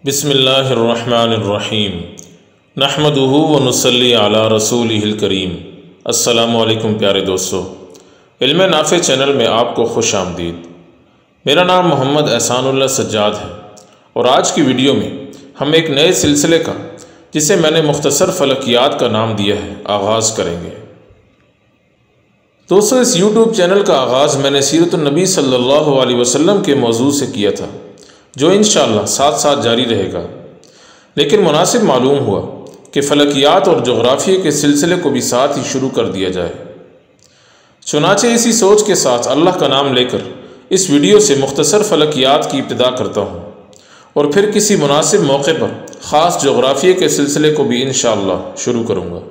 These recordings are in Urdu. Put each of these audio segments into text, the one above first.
بسم اللہ الرحمن الرحیم نحمدہ ونصلی علی رسولہ الکریم۔ السلام علیکم پیارے دوستو، علم نافع چینل میں آپ کو خوش آمدید۔ میرا نام محمد احسان اللہ سجاد ہے، اور آج کی ویڈیو میں ہم ایک نئے سلسلے کا، جسے میں نے مختصر فلکیات کا نام دیا ہے، آغاز کریں گے۔ دوستو، اس یوٹیوب چینل کا آغاز میں نے سیرت النبی صلی اللہ علیہ وسلم کے موضوع سے کیا تھا، جو انشاءاللہ ساتھ ساتھ جاری رہے گا، لیکن مناسب معلوم ہوا کہ فلکیات اور جغرافیے کے سلسلے کو بھی ساتھ ہی شروع کر دیا جائے۔ چنانچہ اسی سوچ کے ساتھ اللہ کا نام لے کر اس ویڈیو سے مختصر فلکیات کی ابتدا کرتا ہوں، اور پھر کسی مناسب موقع پر خاص جغرافیے کے سلسلے کو بھی انشاءاللہ شروع کروں گا۔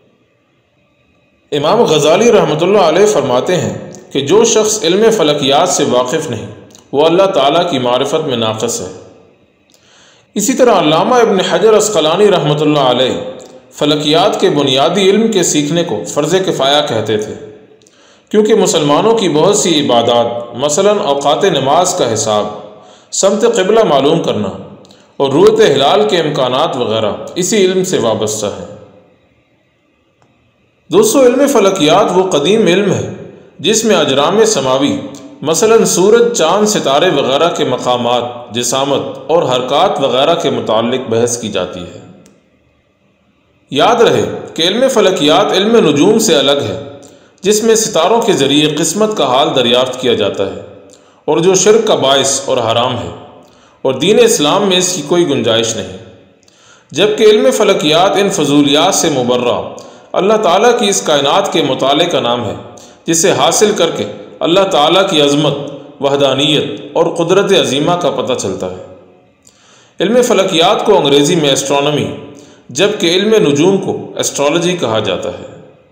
امام غزالی رحمۃ اللہ علیہ فرماتے ہیں کہ جو شخص علم فلکیات سے واقف نہیں، وہ اللہ تعالیٰ کی معرفت میں ناقص ہے۔ اسی طرح علامہ ابن حجر عسقلانی رحمۃ اللہ علیہ فلکیات کے بنیادی علم کے سیکھنے کو فرض کفایہ کہتے تھے، کیونکہ مسلمانوں کی بہت سی عبادات، مثلاً اوقات نماز کا حساب، سمت قبلہ معلوم کرنا اور رؤیت ہلال کے امکانات وغیرہ اسی علم سے وابستہ ہیں۔ دوستو، علم فلکیات وہ قدیم علم ہے جس میں اجرام سماوی، مثلاً سورج، چاند، ستارے وغیرہ کے مقامات، جسامت اور حرکات وغیرہ کے متعلق بحث کی جاتی ہے۔ یاد رہے کہ علم فلکیات علم نجوم سے الگ ہے، جس میں ستاروں کے ذریعے قسمت کا حال دریافت کیا جاتا ہے، اور جو شرک کا باعث اور حرام ہے، اور دین اسلام میں اس کی کوئی گنجائش نہیں۔ جبکہ علم فلکیات ان فضولیات سے مبرہ اللہ تعالیٰ کی اس کائنات کے مطالعے کا نام ہے، جسے حاصل کر کے اللہ تعالیٰ کی عظمت، وحدانیت اور قدرت عظیمہ کا پتہ چلتا ہے۔ علم فلکیات کو انگریزی میں ایسٹرونومی، جبکہ علم نجوم کو ایسٹرالوجی کہا جاتا ہے۔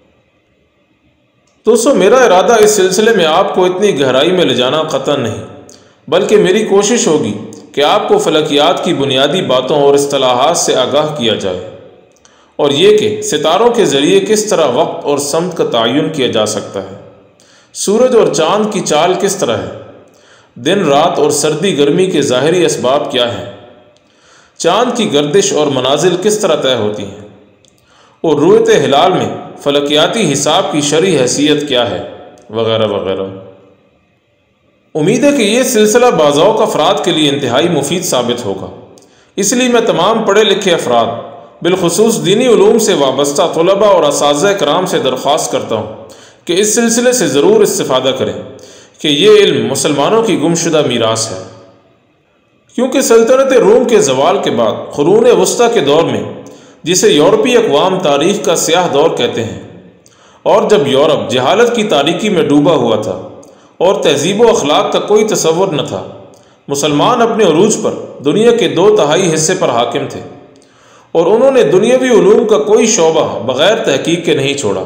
دوستو، میرا ارادہ اس سلسلے میں آپ کو اتنی گہرائی میں لے جانا قطعاً نہیں، بلکہ میری کوشش ہوگی کہ آپ کو فلکیات کی بنیادی باتوں اور اصطلاحات سے آگاہ کیا جائے، اور یہ کہ ستاروں کے ذریعے کس طرح وقت اور سمت کا تعین کیا جا سکتا ہے، سورج اور چاند کی چال کس طرح ہے، دن رات اور سردی گرمی کے ظاہری اسباب کیا ہیں، چاند کی گردش اور منازل کس طرح طے ہوتی ہیں، اور رؤیت ہلال میں فلکیاتی حساب کی شرعی حیثیت کیا ہے، وغیرہ وغیرہ۔ امید ہے کہ یہ سلسلہ بعض اوقات افراد کے لیے انتہائی مفید ثابت ہوگا، اس لیے میں تمام پڑھے لکھے افراد، بالخصوص دینی علوم سے وابستہ طلباء اور اساتذہ کرام سے درخواست کرتا ہوں کہ اس سلسلے سے ضرور استفادہ کریں، کہ یہ علم مسلمانوں کی گمشدہ میراث ہے۔ کیونکہ سلطنت روم کے زوال کے بعد قرون وسطیٰ کے دور میں، جسے یورپی اقوام تاریخ کا سیاہ دور کہتے ہیں، اور جب یورپ جہالت کی تاریکی میں ڈوبا ہوا تھا اور تہذیب و اخلاق کا کوئی تصور نہ تھا، مسلمان اپنے عروج پر دنیا کے 2/3 حصے پر حاکم تھے، اور انہوں نے دنیاوی علوم کا کوئی شعبہ بغیر تحقیق کے نہیں چھوڑا۔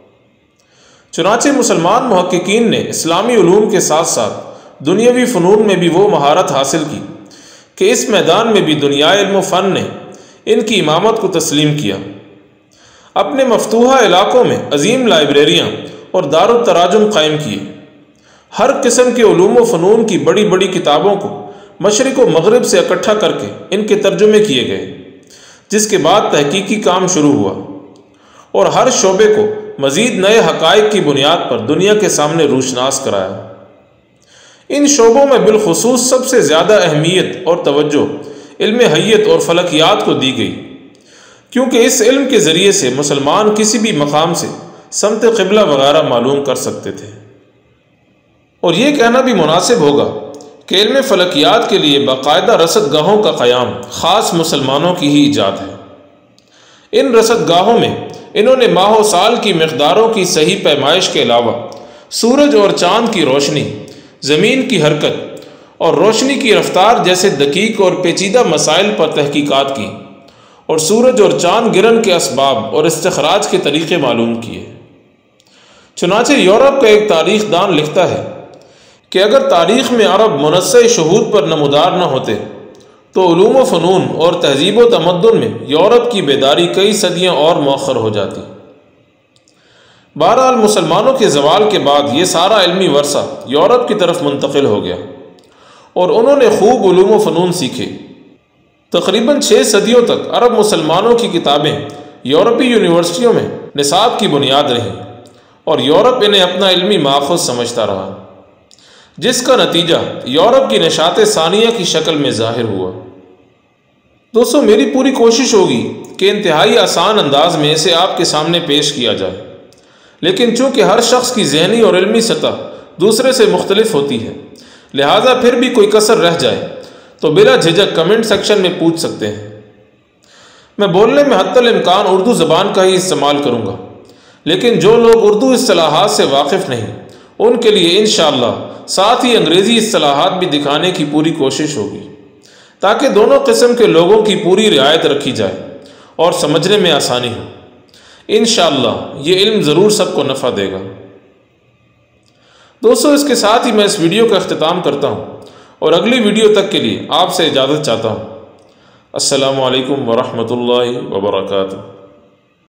چنانچہ مسلمان محققین نے اسلامی علوم کے ساتھ ساتھ دنیاوی فنون میں بھی وہ مہارت حاصل کی کہ اس میدان میں بھی دنیا علم و فن نے ان کی امامت کو تسلیم کیا۔ اپنے مفتوحہ علاقوں میں عظیم لائبریریاں اور دار التراجم قائم کیے، ہر قسم کے علوم و فنون کی بڑی بڑی کتابوں کو مشرق و مغرب سے اکٹھا کر کے ان کے ترجمے کیے گئے، جس کے بعد تحقیقی کام شروع ہوا، اور ہر شعبے کو مزید نئے حقائق کی بنیاد پر دنیا کے سامنے روشناس کرایا۔ ان شعبوں میں بالخصوص سب سے زیادہ اہمیت اور توجہ علم حیت اور فلکیات کو دی گئی، کیونکہ اس علم کے ذریعے سے مسلمان کسی بھی مقام سے سمت قبلہ وغیرہ معلوم کر سکتے تھے۔ اور یہ کہنا بھی مناسب ہوگا کہ علم فلکیات کے لیے باقاعدہ رصد گاہوں کا قیام خاص مسلمانوں کی ہی ایجاد ہے۔ ان رصد گاہوں میں انہوں نے ماہ و سال کی مقداروں کی صحیح پیمائش کے علاوہ سورج اور چاند کی روشنی، زمین کی حرکت اور روشنی کی رفتار جیسے دقیق اور پیچیدہ مسائل پر تحقیقات کی، اور سورج اور چاند گرہن کے اسباب اور استخراج کے طریقے معلوم کیے۔ چنانچہ یورپ کا ایک تاریخ دان لکھتا ہے کہ اگر تاریخ میں عرب منصع شہود پر نمودار نہ ہوتے تو علوم و فنون اور تہذیب و تمدن میں یورپ کی بیداری کئی صدیاں اور مؤخر ہو جاتی۔ بہرحال مسلمانوں کے زوال کے بعد یہ سارا علمی ورثہ یورپ کی طرف منتقل ہو گیا، اور انہوں نے خوب علوم و فنون سیکھے۔ تقریباً 6 صدیوں تک عرب مسلمانوں کی کتابیں یورپی یونیورسٹیوں میں نصاب کی بنیاد رہیں اور یورپ انہیں اپنا علمی ماخذ سمجھتا رہا، جس کا نتیجہ یورپ کی نشاط ثانیہ کی شکل میں ظاہر ہوا۔ دوستو، میری پوری کوشش ہوگی کہ انتہائی آسان انداز میں اسے آپ کے سامنے پیش کیا جائے، لیکن چونکہ ہر شخص کی ذہنی اور علمی سطح دوسرے سے مختلف ہوتی ہے، لہٰذا پھر بھی کوئی کسر رہ جائے تو بلا جھجک کمنٹ سیکشن میں پوچھ سکتے ہیں۔ میں بولنے میں حتی الامکان اردو زبان کا ہی استعمال کروں گا، لیکن جو لوگ اردو اصطلاحات سے واقف نہیں ان کے لیے انشاءاللہ ساتھ ہی انگریزی اصطلاحات بھی دکھانے کی پوری کوشش ہوگی، تاکہ دونوں قسم کے لوگوں کی پوری رعایت رکھی جائے اور سمجھنے میں آسانی ہو۔ انشاءاللہ یہ علم ضرور سب کو نفع دے گا۔ دوستو، اس کے ساتھ ہی میں اس ویڈیو کا اختتام کرتا ہوں اور اگلی ویڈیو تک کے لیے آپ سے اجازت چاہتا ہوں۔ السلام علیکم ورحمۃ اللہ وبرکاتہ۔